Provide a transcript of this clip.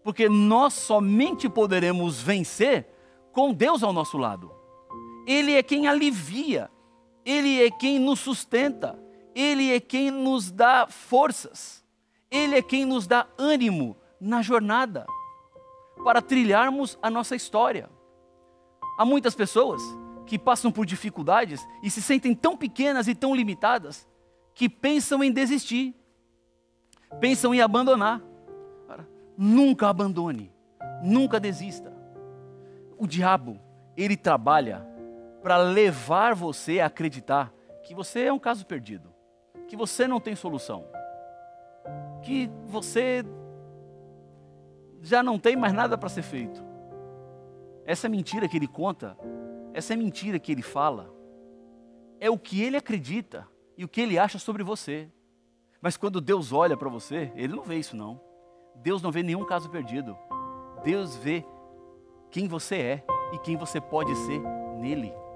Porque nós somente poderemos vencer com Deus ao nosso lado. Ele é quem alivia, Ele é quem nos sustenta, Ele é quem nos dá forças, Ele é quem nos dá ânimo na jornada para trilharmos a nossa história. Há muitas pessoas que passam por dificuldades e se sentem tão pequenas e tão limitadas que pensam em desistir, pensam em abandonar. Nunca abandone, nunca desista. O diabo, ele trabalha para levar você a acreditar que você é um caso perdido, que você não tem solução, que você já não tem mais nada para ser feito. Essa mentira que ele conta, essa mentira que ele fala, é o que ele acredita e o que ele acha sobre você. Mas quando Deus olha para você, Ele não vê isso não. Deus não vê nenhum caso perdido. Deus vê quem você é e quem você pode ser nele.